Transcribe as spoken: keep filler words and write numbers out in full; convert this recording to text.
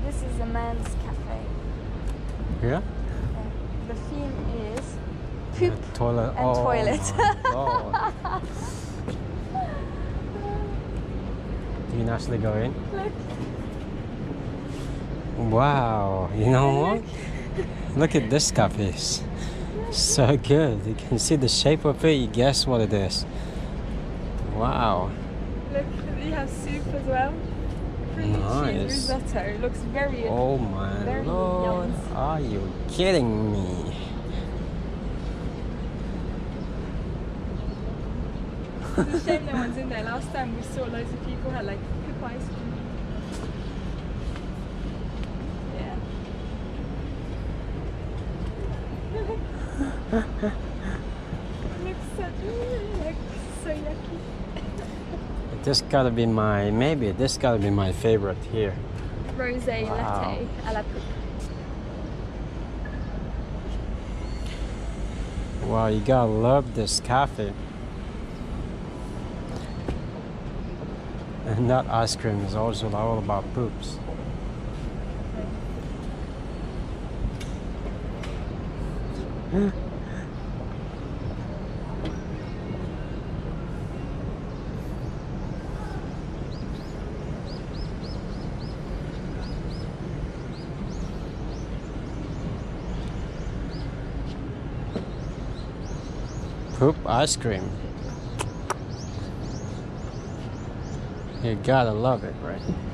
This is a man's cafe. Yeah? Uh, the theme is poop Uh, toilet. and oh, toilet. My God. You can actually go in. Look. Wow, you know what? Look at this cafe. So good. You can see the shape of it. You guess what it is. Wow. Look, you have soup as well. Cream Nice. cheese risotto. It looks very. Oh my very Lord. yum. Are you kidding me? It's a shame no one's in there. Last time we saw loads of people had like poop ice cream. Yeah. Looks such like so yucky. This gotta be my, maybe this gotta be my favorite here. Rosé Wow. latte à la poop. Wow, you gotta love this cafe. And that ice cream is also all about poops. Poop ice cream. You gotta love it, right?